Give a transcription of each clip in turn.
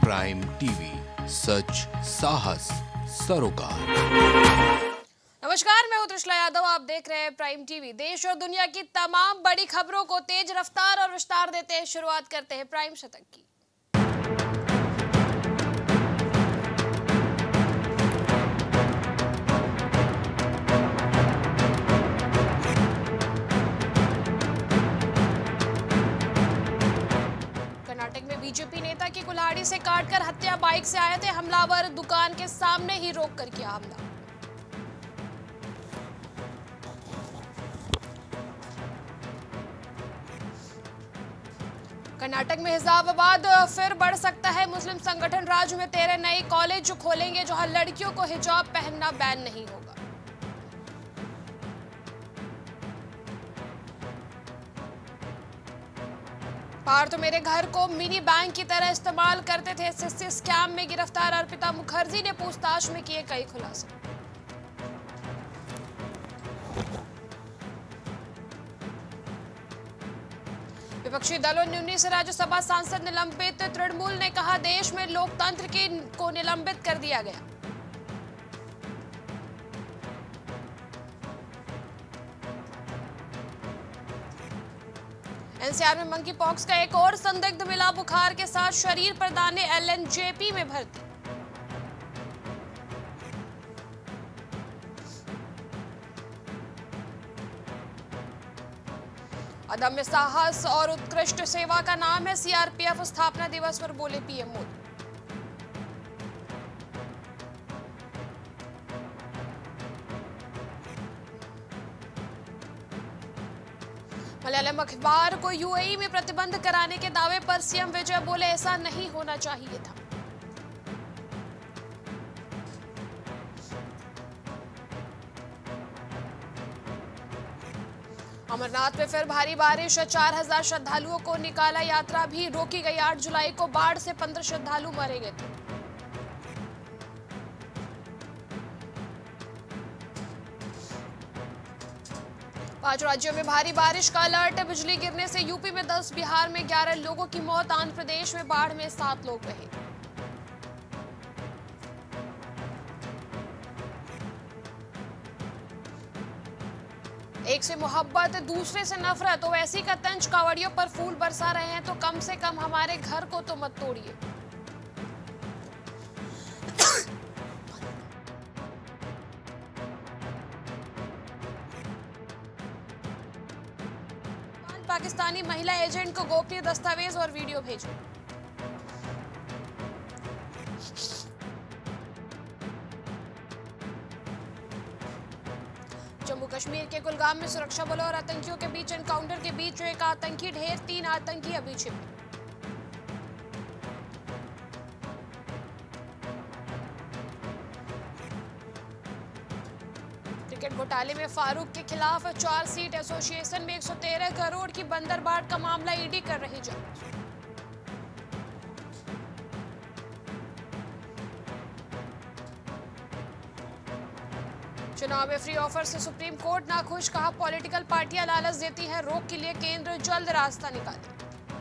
Prime TV, सच साहस सरोकार। नमस्कार, मैं हूं त्रिशला यादव। आप देख रहे हैं प्राइम टीवी। देश और दुनिया की तमाम बड़ी खबरों को तेज रफ्तार और विस्तार देते हैं। शुरुआत करते हैं प्राइम शतक की। कर्नाटक में बीजेपी नेता की कुल्हाड़ी से काटकर हत्या। बाइक से आए थे हमलावर, दुकान के सामने ही रोककर किया हमला। कर्नाटक में हिजाब विवाद फिर बढ़ सकता है। मुस्लिम संगठन राज्य में 13 नए कॉलेज खोलेंगे जहां लड़कियों को हिजाब पहनना बैन नहीं होगा। पार्थ मेरे घर को मिनी बैंक की तरह इस्तेमाल करते थे। एसएससी स्कैम में गिरफ्तार अर्पिता मुखर्जी ने पूछताछ में किए कई खुलासे। विपक्षी दलों ने 19 राज्यसभा सांसद निलंबित। तृणमूल ने कहा देश में लोकतंत्र को निलंबित कर दिया गया। एनसीआर में मंकी पॉक्स का एक और संदिग्ध मिला। बुखार के साथ शरीर पर दाने, एलएनजेपी में भर्ती। अदम्य साहस और उत्कृष्ट सेवा का नाम है सीआरपीएफ। स्थापना दिवस पर बोले पीएम मोदी। मलयालम अखबार को यूएई में प्रतिबंध कराने के दावे पर सीएम विजय बोले ऐसा नहीं होना चाहिए था। अमरनाथ में फिर भारी बारिश। 4000 श्रद्धालुओं को निकाला। यात्रा भी रोकी गई। 8 जुलाई को बाढ़ से 15 श्रद्धालु मारे गए थे। पांच राज्यों में भारी बारिश का अलर्ट। बिजली गिरने से यूपी में 10, बिहार में 11 लोगों की मौत। आंध्र प्रदेश में बाढ़ में 7 लोग रहे। एक से मोहब्बत, दूसरे से नफरत। ओवैसी का तंज, कांवड़ियों पर फूल बरसा रहे हैं तो कम से कम हमारे घर को तो मत तोड़िए। पाकिस्तानी महिला एजेंट को गोपनीय दस्तावेज और वीडियो भेजे। जम्मू कश्मीर के कुलगाम में सुरक्षा बलों और आतंकियों के बीच एनकाउंटर के बीच एक आतंकी ढेर, 3 आतंकी अभी छिपे। क्रिकेट घोटाले में फारूक के खिलाफ 4 सीट एसोसिएशन में 113 करोड़ की बंदरबाट का मामला, ईडी कर रही जांच। चुनाव में फ्री ऑफर से सुप्रीम कोर्ट नाखुश। कहा पॉलिटिकल पार्टियां लालच देती हैं, रोक के लिए केंद्र जल्द रास्ता निकाले।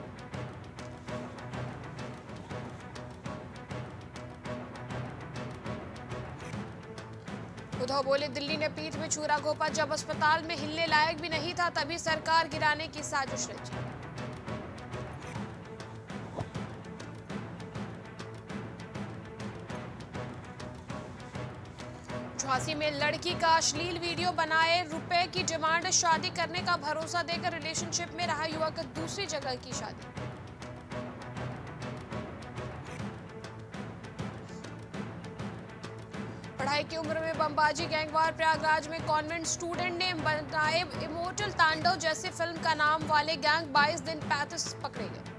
उद्धव बोले दिल्ली ने पीठ में छुरा घोंपा। जब अस्पताल में हिलने लायक भी नहीं था तभी सरकार गिराने की साजिश रची। झांसी में लड़की का अश्लील वीडियो बनाए, रुपए की डिमांड, शादी करने का भरोसा देकर रिलेशनशिप में रहा युवक, दूसरी जगह की शादी। पढ़ाई की उम्र में बमबाजी, गैंगवार। प्रयागराज में कॉन्वेंट स्टूडेंट ने बनाए इमोर्टल तांडव जैसे फिल्म का नाम वाले गैंग। 22 दिन 35 पकड़े गए।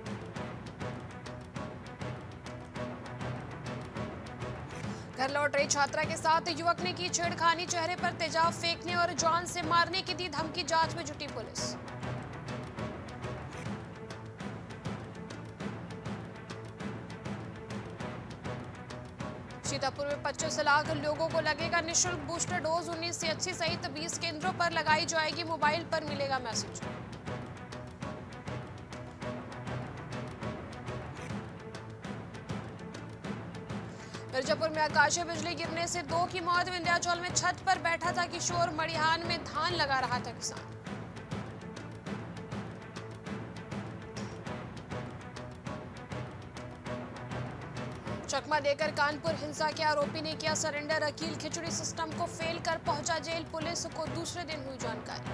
घर लौट रही छात्रा के साथ युवक ने की छेड़खानी। चेहरे पर तेजाब फेंकने और जान से मारने की दी धमकी। जांच में जुटी पुलिस। सीतापुर में 25 लाख लोगों को लगेगा निःशुल्क बूस्टर डोज। 19 से 80 सहित 20 केंद्रों पर लगाई जाएगी। मोबाइल पर मिलेगा मैसेज। मिर्जापुर में आकाशीय बिजली गिरने से 2 की मौत। विंध्याचल में छत पर बैठा था किशोर। मड़िहान में धान लगा रहा था किसान। चकमा देकर कानपुर हिंसा के आरोपी ने किया सरेंडर। अकील खिचड़ी सिस्टम को फेल कर पहुंचा जेल। पुलिस को दूसरे दिन हुई जानकारी।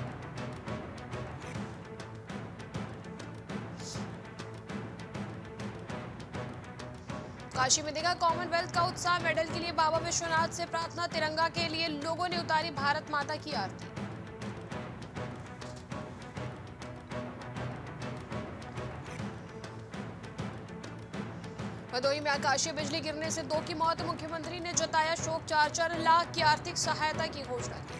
काशी में देखा कॉमनवेल्थ का उत्साह। मेडल के लिए बाबा विश्वनाथ से प्रार्थना। तिरंगा के लिए लोगों ने उतारी भारत माता की आरती। भदोही में आकाशीय बिजली गिरने से 2 की मौत। मुख्यमंत्री ने जताया शोक। 4 लाख की आर्थिक सहायता की घोषणा की।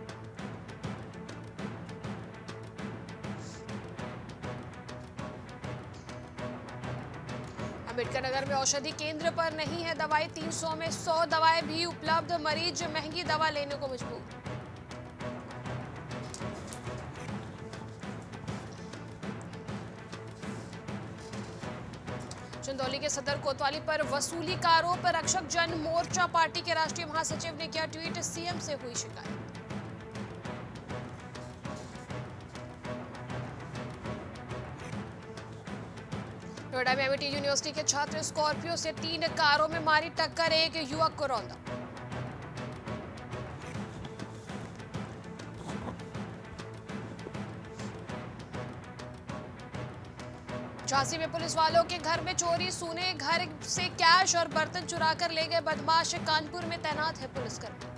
अम्बेडकर नगर में औषधि केंद्र पर नहीं है दवाई। 300 में 100 दवाएं भी उपलब्ध। मरीज महंगी दवा लेने को मजबूर। चंदौली के सदर कोतवाली पर वसूली का आरोप। रक्षक जन मोर्चा पार्टी के राष्ट्रीय महासचिव ने किया ट्वीट। सीएम से हुई शिकायत। नोएडा में एमिटी यूनिवर्सिटी के छात्र स्कॉर्पियो से 3 कारों में मारी टक्कर। एक युवक को रौंदा। झांसी में पुलिस वालों के घर में चोरी। सूने घर से कैश और बर्तन चुरा कर ले गए बदमाश। कानपुर में तैनात है पुलिसकर्मी।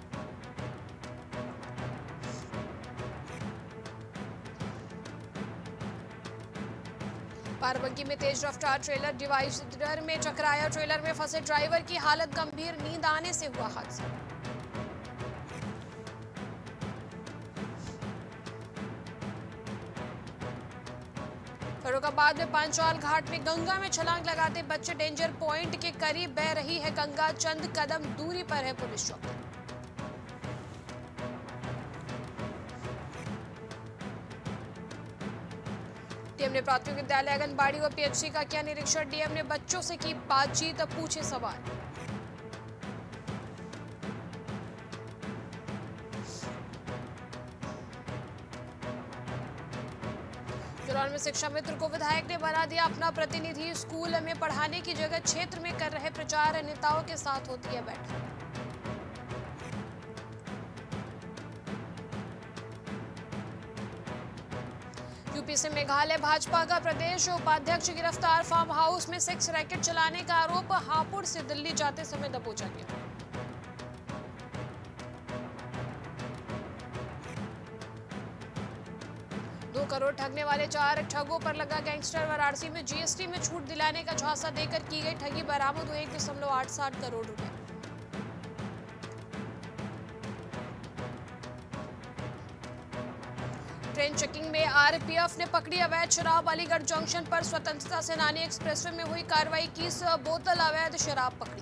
बाराबंकी में तेज रफ्तार ट्रेलर डिवाइडर में टकराया। ट्रेलर में फंसे ड्राइवर की हालत गंभीर। नींद आने से हुआ हादसा। फर्रुखाबाद में पांचौल घाट में गंगा में छलांग लगाते बच्चे। डेंजर पॉइंट के करीब बह रही है गंगा। चंद कदम दूरी पर है पुलिस चौकी। डीएम ने प्राथमिक विद्यालय आंगनबाड़ी व पीएचसी का किया निरीक्षण। डीएम ने बच्चों से की बातचीत। पूछे सवाल। जलौन में शिक्षा मित्र को विधायक ने बना दिया अपना प्रतिनिधि। स्कूल में पढ़ाने की जगह क्षेत्र में कर रहे प्रचार। नेताओं के साथ होती है बैठक। यूपी से मेघालय भाजपा का प्रदेश उपाध्यक्ष गिरफ्तार। फार्म हाउस में सेक्स रैकेट चलाने का आरोप। हापुड़ से दिल्ली जाते समय दबोचा गया। 2 करोड़ ठगने वाले 4 ठगों पर लगा गैंगस्टर। वाराणसी में जीएसटी में छूट दिलाने का झांसा देकर की गई ठगी। बरामद हुए 1.87 करोड़ रुपए। ट्रेन चेकिंग में आरपीएफ ने पकड़ी अवैध शराब। अलीगढ़ जंक्शन पर स्वतंत्रता सेनानी एक्सप्रेसवे में हुई कार्रवाई। 21 बोतल अवैध शराब पकड़ी।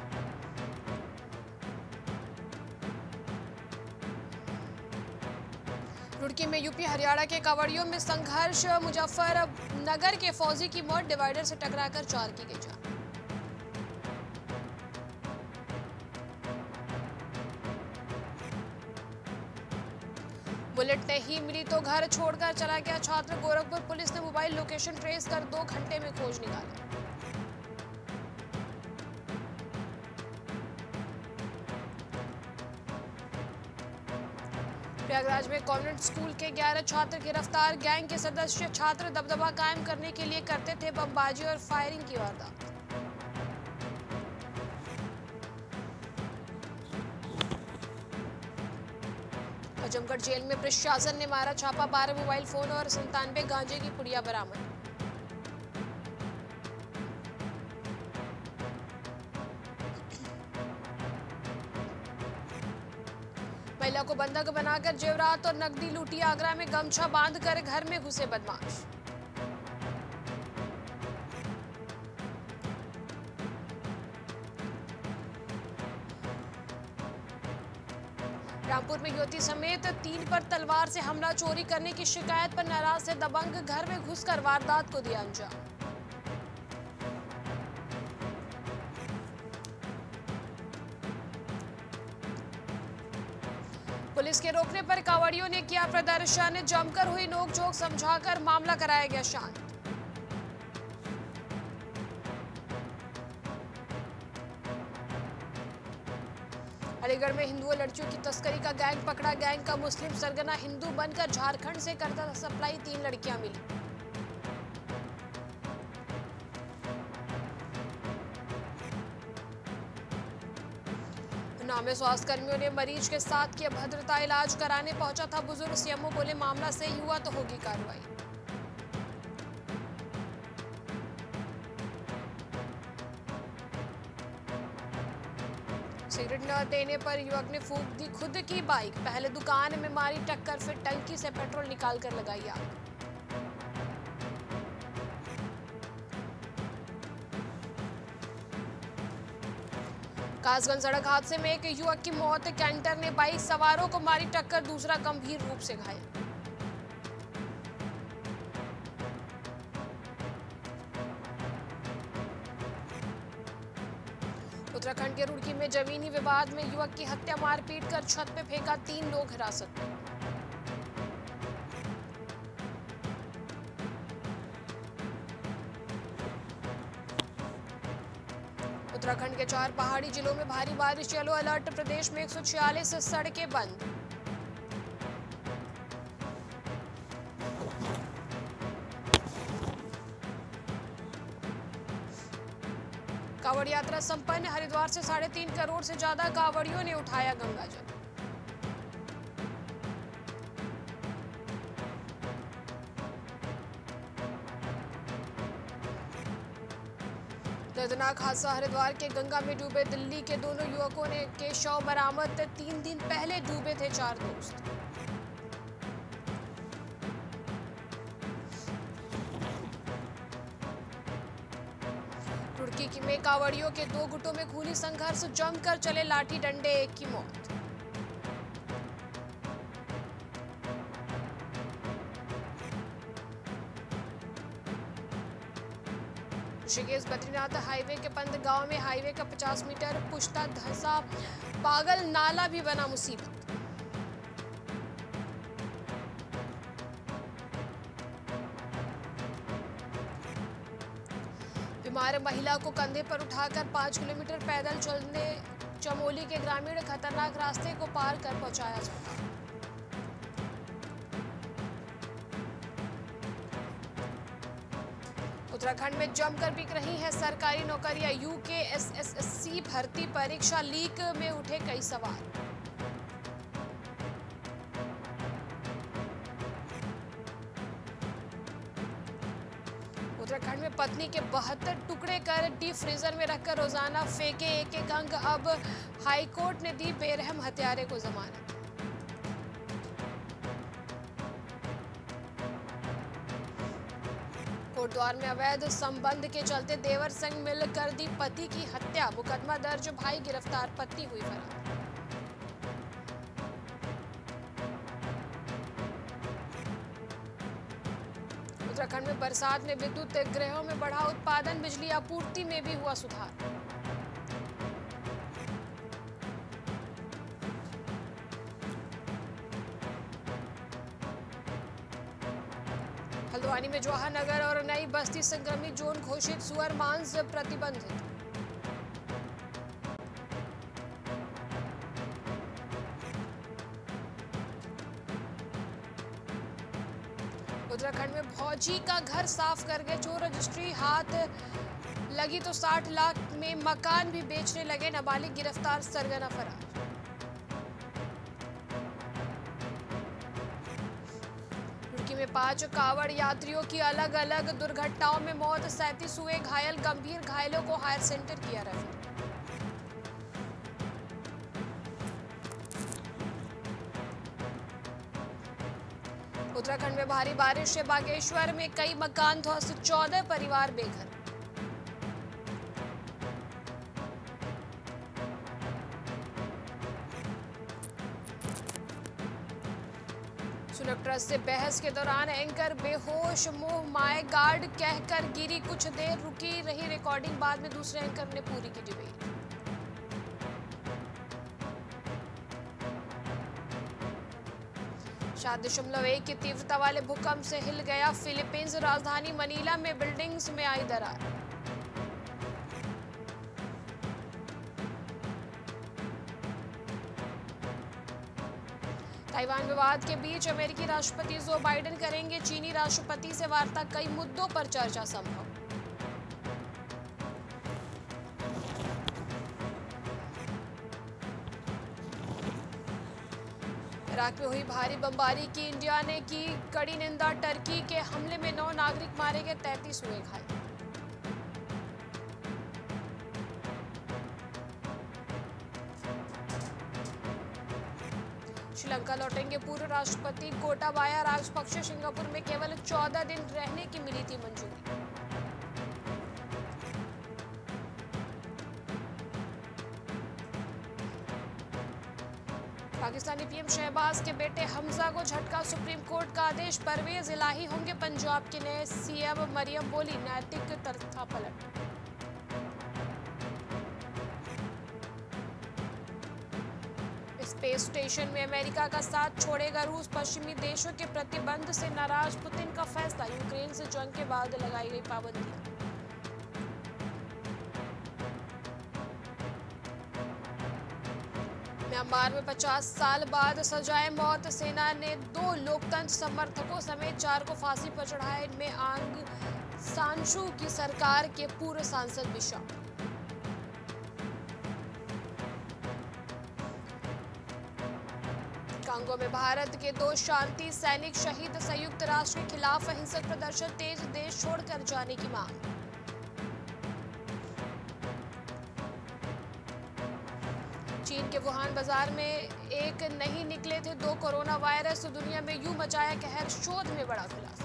रुड़की में यूपी हरियाणा के कांवड़ियों में संघर्ष। मुजफ्फरनगर के फौजी की मौत। डिवाइडर से टकराकर 4 की गई जान। बुलेट नहीं मिली तो घर छोड़कर चला गया छात्र। गोरखपुर पुलिस ने मोबाइल लोकेशन ट्रेस कर 2 घंटे में खोज निकाली। प्रयागराज में कॉन्वेंट स्कूल के 11 छात्र गिरफ्तार। गैंग के सदस्य छात्र दबदबा कायम करने के लिए करते थे बमबाजी और फायरिंग की वारदात। आजमगढ़ जेल में प्रशासन ने मारा छापा। 12 मोबाइल फोन और 97 गांजे की पुड़िया बरामद। महिला को बंधक बनाकर जेवरात और नकदी लूटी। आगरा में गमछा बांधकर घर में घुसे बदमाश। रामपुर में युवती समेत 3 पर तलवार से हमला। चोरी करने की शिकायत पर नाराज से दबंग घर में घुसकर वारदात को दिया अंजाम। पुलिस के रोकने पर कांवड़ियों ने किया प्रदर्शन, जमकर हुई नोकझोंक, समझाकर मामला कराया गया शांत। अलीगढ़ में हिंदुओं लड़कियों की तस्करी का गैंग पकड़ा। गैंग का मुस्लिम सरगना हिंदू बनकर झारखंड से करता था सप्लाई। 3 लड़कियां मिली। उन्नाव में स्वास्थ्य कर्मियों ने मरीज के साथ किया भद्रता। इलाज कराने पहुंचा था बुजुर्ग। सीएमओ बोले मामला सही हुआ तो होगी कार्रवाई। सिगरेट न देने पर युवक ने फूंक दी खुद की बाइक। पहले दुकान में मारी टक्कर, फिर टंकी से पेट्रोल निकालकर लगाई आग। कासगंज सड़क हादसे में एक युवक की मौत। कैंटर ने बाइक सवारों को मारी टक्कर, दूसरा गंभीर रूप से घायल। उत्तराखंड के रुड़की में जमीनी विवाद में युवक की हत्या, मारपीट कर छत पे फेंका। 3 लोग हिरासत में। उत्तराखंड के 4 पहाड़ी जिलों में भारी बारिश, येलो अलर्ट। प्रदेश में 146 सड़कें बंद। कांवड़ यात्रा संपन्न। हरिद्वार से 3.5 करोड़ से ज्यादा कांवड़ियों ने उठाया गंगाजल। दर्दनाक हादसा, हरिद्वार के गंगा में डूबे दिल्ली के दोनों युवकों के शव बरामद। 3 दिन पहले डूबे थे 4 दोस्त। रुड़की में कांवड़ियों के 2 गुटों में खूनी संघर्ष, जमकर चले लाठी डंडे, 1 की मौत। ऋषिकेश बद्रीनाथ हाईवे के पंत गांव में हाईवे का 50 मीटर पुश्ता धंसा, पागल नाला भी बना मुसीबत। बीमार महिला को कंधे पर उठाकर 5 किलोमीटर पैदल चलने चमोली के ग्रामीण खतरनाक रास्ते को पार कर पहुंचाया अस्पताल। उत्तराखंड में जमकर बिक रही है सरकारी नौकरियां। यूकेएसएससी भर्ती परीक्षा लीक में उठे कई सवाल। उत्तराखंड में पत्नी के 72 टुकड़े कर डीप फ्रीजर में रखकर रोजाना फेंके 1-1 अंग। अब हाईकोर्ट ने दी बेरहम हत्यारे को जमानत। कोटद्वार में अवैध संबंध के चलते देवर संग मिलकर दी पति की हत्या। मुकदमा दर्ज, भाई गिरफ्तार, पत्नी हुई फरार। उत्तराखंड में बरसात ने विद्युत गृहों में बढ़ा उत्पादन, बिजली आपूर्ति में भी हुआ सुधार। हल्द्वानी में जवाहर नगर और नई बस्ती संक्रमित जोन घोषित, सुअर मांस प्रतिबंधित। उत्तराखंड में फौजी का घर साफ कर गए चोर, रजिस्ट्री हाथ लगी तो 60 लाख में मकान भी बेचने लगे। नाबालिग गिरफ्तार, सरगना फरार। रुड़की में 5 कांवड़ यात्रियों की अलग अलग दुर्घटनाओं में मौत, 37 हुए घायल। गंभीर घायलों को हायर सेंटर किया रेफर। उत्तराखंड में भारी बारिश से बागेश्वर में कई मकान ध्वस्त, 14 परिवार बेघर। सुलभ ट्रस्ट से बहस के दौरान एंकर बेहोश, मुंह माय गार्ड कहकर गिरी। कुछ देर रुकी रही रिकॉर्डिंग, बाद में दूसरे एंकर ने पूरी की डिबेट। 7.1 की तीव्रता वाले भूकंप से हिल गया फिलीपींस। राजधानी मनीला में बिल्डिंग्स में आई दरार। ताइवान विवाद के बीच अमेरिकी राष्ट्रपति जो बाइडेन करेंगे चीनी राष्ट्रपति से वार्ता। कई मुद्दों पर चर्चा संभव। इराक में हुई भारी बमबारी की इंडिया ने की कड़ी निंदा। टर्की के हमले में 9 नागरिक मारे गए, 33 हुए घायल। श्रीलंका लौटेंगे पूर्व राष्ट्रपति गोटाबाया राजपक्षे। सिंगापुर में केवल 14 दिन रहने की मिली थी मंजूरी। पाकिस्तानी पीएम शहबाज के बेटे हमजा को झटका। सुप्रीम कोर्ट का आदेश। परवेज इलाही होंगे पंजाब के नए सीएम। मरियम बोली नैतिक तख्तापलट। स्पेस स्टेशन में अमेरिका का साथ छोड़ेगा रूस। पश्चिमी देशों के प्रतिबंध से नाराज पुतिन का फैसला। यूक्रेन से जंग के बाद लगाई गई पाबंदियां। म्यांमार में 50 साल बाद सजाए मौत। सेना ने 2 लोकतंत्र समर्थकों समेत 4 को फांसी पर चढ़ाया। इनमें आंग सान सू की सरकार के पूर्व सांसद भी शामिल। कांगो में भारत के 2 शांति सैनिक शहीद। संयुक्त राष्ट्र के खिलाफ अहिंसक प्रदर्शन तेज। देश छोड़कर जाने की मांग। चीन के वुहान बाजार में एक नहीं निकले थे 2 कोरोना वायरस। दुनिया में यूं मचाया कहर। शोध में बड़ा खुलासा।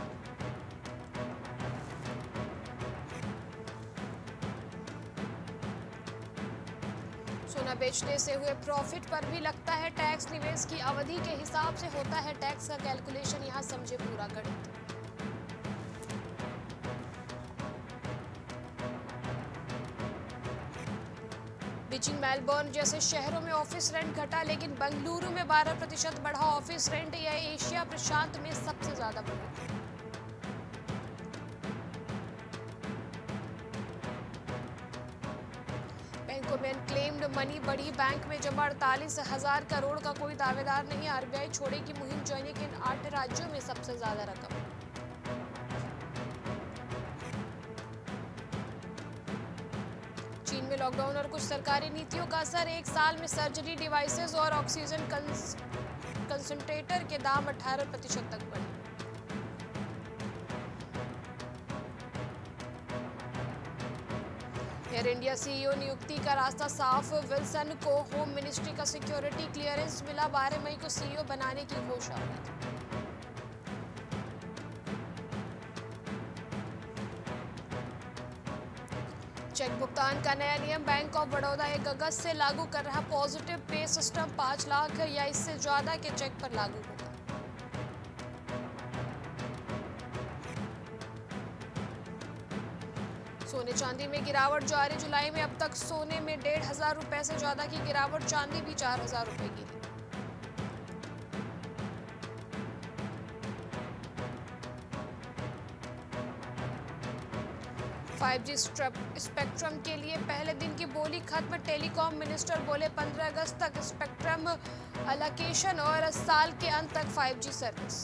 सोना बेचने से हुए प्रॉफिट पर भी लगता है टैक्स। निवेश की अवधि के हिसाब से होता है टैक्स का कैलकुलेशन। यहां समझे पूरा गणित। बीजिंग मेलबर्न जैसे शहरों में ऑफिस रेंट घटा, लेकिन बेंगलुरु में 12% बढ़ा ऑफिस रेंट। यह एशिया प्रशांत में सबसे ज्यादा बढ़ा। बैंकों में अनक्लेम्ड मनी बढ़ी। बैंक में जमा 48,000 करोड़ का कोई दावेदार नहीं। आरबीआई छोड़ेगी मुहिम। जानिए किन 8 राज्यों में सबसे ज्यादा रकम। चीन में लॉकडाउन और कुछ सरकारी नीतियों का असर। 1 साल में सर्जरी डिवाइसेस और ऑक्सीजन कंसंट्रेटर के दाम 18% तक बढ़े। एयर इंडिया सीईओ नियुक्ति का रास्ता साफ। विल्सन को होम मिनिस्ट्री का सिक्योरिटी क्लियरेंस मिला। 12 मई को सीईओ बनाने की घोषणा हुई थी। चेक भुगतान का नया नियम। बैंक ऑफ बड़ौदा 1 अगस्त से लागू कर रहा पॉजिटिव पे सिस्टम। 5 लाख या इससे ज्यादा के चेक पर लागू होगा। सोने चांदी में गिरावट जारी। जुलाई में अब तक सोने में 1,500 रुपए से ज्यादा की गिरावट। चांदी भी 4,000 रुपए गिरी। जी स्पेक्ट्रम के लिए पहले दिन की बोली खत्म। टेलीकॉम मिनिस्टर बोले 15 अगस्त तक स्पेक्ट्रम अलोकेशन और साल के अंत तक 5G सर्विस।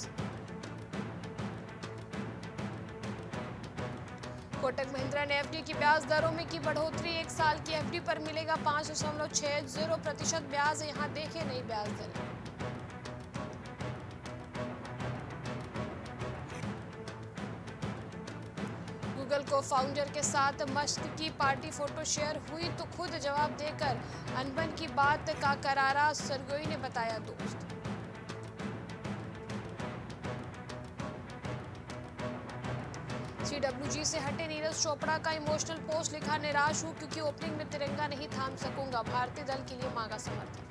कोटक महिंद्रा ने एफडी की ब्याज दरों में की बढ़ोतरी। 1 साल की एफडी पर मिलेगा 5.60% ब्याज। यहां देखें नई ब्याज दरें। गूगल को फाउंडर के साथ मस्क की पार्टी फोटो शेयर हुई तो खुद जवाब देकर अनबन की बात का करारा। सरगोई ने बताया दोस्त। CWG से हटे नीरज चोपड़ा का इमोशनल पोस्ट लिखा। निराश हूं क्योंकि ओपनिंग में तिरंगा नहीं थाम सकूंगा। भारतीय दल के लिए मांगा समर्थन।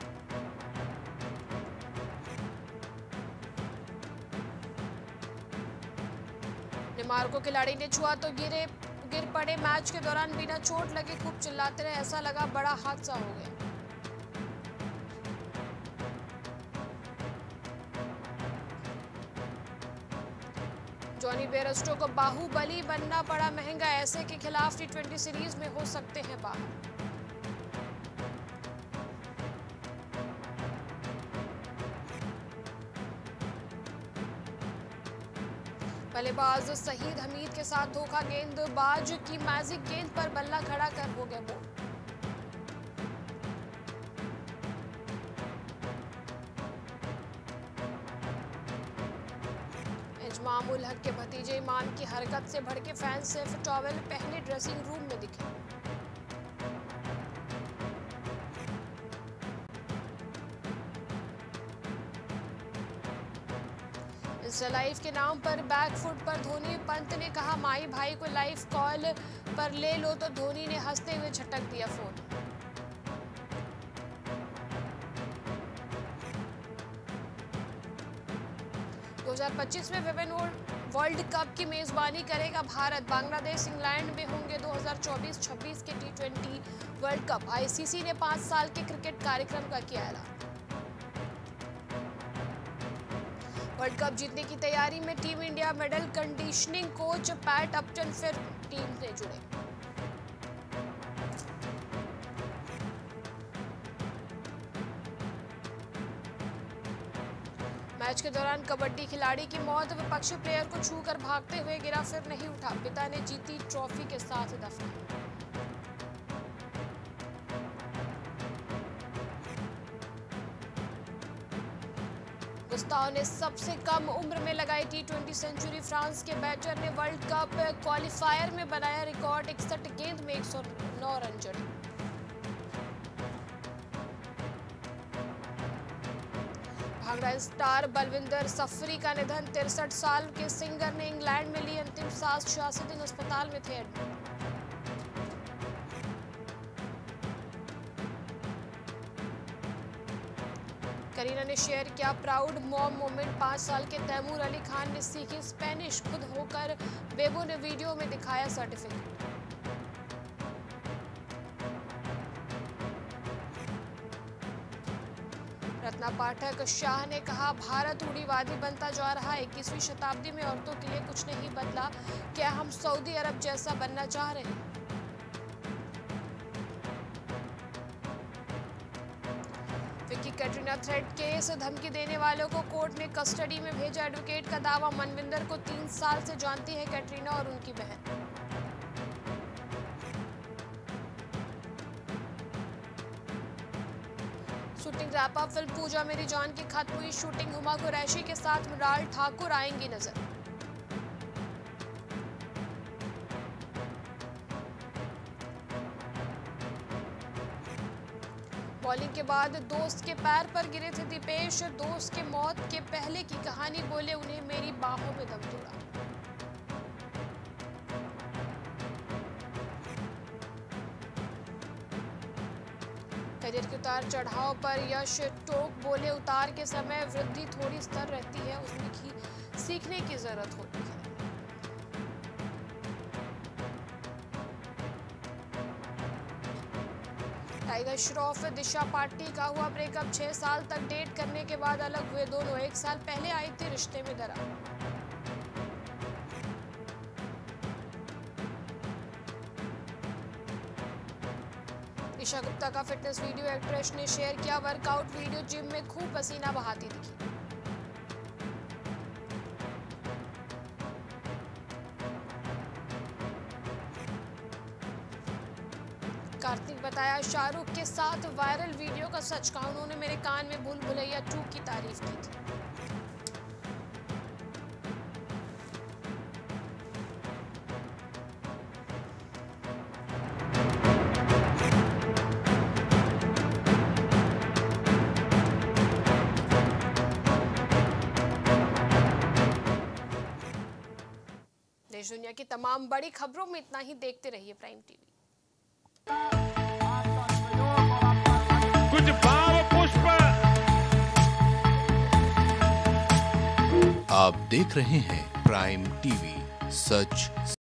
नेमार को खिलाड़ी ने छुआ तो गिर पड़े। मैच के दौरान बिना चोट लगे खूब चिल्लाते रहे। ऐसा लगा बड़ा हादसा हो गया। जॉनी बेयरस्टो को बाहुबली बनना पड़ा महंगा, ऐसे के खिलाफ T20 सीरीज में हो सकते हैं बाहर। बल्लेबाज सहीद हमीद के साथ धोखा, गेंदबाज की मैजिक गेंद पर बल्ला खड़ा कर हो गया बोल्ड। इमाम उल हक के भतीजे इमाम की हरकत से भड़के फैंस सिर्फ टॉवेल पहने ड्रेसिंग रूम में दिखे। इंस्टा लाइव के नाम पर बैकफुट पर धोनी, पंत ने कहा माई भाई को लाइव कॉल पर ले लो, तो धोनी ने हंसते हुए झटक दिया फोन। दो 2025 में विमेन वर्ल्ड कप की मेजबानी करेगा भारत। बांग्लादेश इंग्लैंड में होंगे 2024-26 के T20 वर्ल्ड कप। आईसीसी ने 5 साल के क्रिकेट कार्यक्रम का किया ऐलान। वर्ल्ड कप जीतने की तैयारी में team India, medal conditioning coach Pat Upton फिर टीम से जुड़े। मैच के दौरान कबड्डी खिलाड़ी की मौत, विपक्षी प्लेयर को छूकर भागते हुए गिरा, फिर नहीं उठा, पिता ने जीती ट्रॉफी के साथ दफन। गुस्ताव ने सबसे कम उम्र में लगाई T20 सेंचुरी। फ्रांस के बैटर ने वर्ल्ड कप क्वालिफायर में बनाया रिकॉर्ड, 61 गेंद में 109 रन जड़े। भांगड़ा स्टार बलविंदर सफरी का निधन, 63 साल के सिंगर ने इंग्लैंड में ली अंतिम सांस, 86 दिन अस्पताल में थे एडमिट। करीना ने शेयर किया प्राउड मॉम मोमेंट, 5 साल के तैमूर अली खान ने सीखी स्पेनिश खुद होकर, बेबो ने वीडियो में दिखाया सर्टिफिकेट। रत्ना पाठक शाह ने कहा भारत रूढ़िवादी बनता जा रहा है, 21वीं शताब्दी में औरतों के लिए कुछ नहीं बदला, क्या हम सऊदी अरब जैसा बनना चाह रहे हैं? विक्की कैटरीना थ्रेट केस, धमकी देने वालों को कोर्ट ने कस्टडी में भेजा, एडवोकेट का दावा, मनविंदर को 3 साल से जानती है कैटरीना और उनकी बहन। Shooting wrap up, film Pooja Meri Jaan की खत्म हुई शूटिंग, हुमा कुरैशी के साथ मृणाल ठाकुर आएंगी नजर। बॉलिंग के बाद दोस्त के पैर पर गिरे थे दीपेश, दोस्त के मौत के पहले की कहानी बोले, उन्हें मेरी बाहों में दम तोड़ा। करियर के उतार चढ़ाव पर यश टोक बोले, उतार के समय वृद्धि थोड़ी स्तर रहती है, उसमें सीखने की जरूरत होती है। टाइगर श्रॉफ दिशा पाटिल का हुआ ब्रेकअप, 6 साल तक डेट करने के बाद अलग हुए दोनों, 1 साल पहले आई थी रिश्ते में दरार। ईशा गुप्ता का फिटनेस वीडियो एक्ट्रेस ने शेयर किया, वर्कआउट वीडियो, जिम में खूब पसीना बहाती दिखी। कार्तिक बताया शाहरुख के साथ वायरल वीडियो का सच, कहा उन्होंने मेरे कान में भूल भुलैया 2 की तारीफ की थी। देश दुनिया की तमाम बड़ी खबरों में इतना ही। देखते रहिए प्राइम टीवी। कुछ भाव पुष्प। आप देख रहे हैं प्राइम टीवी, सच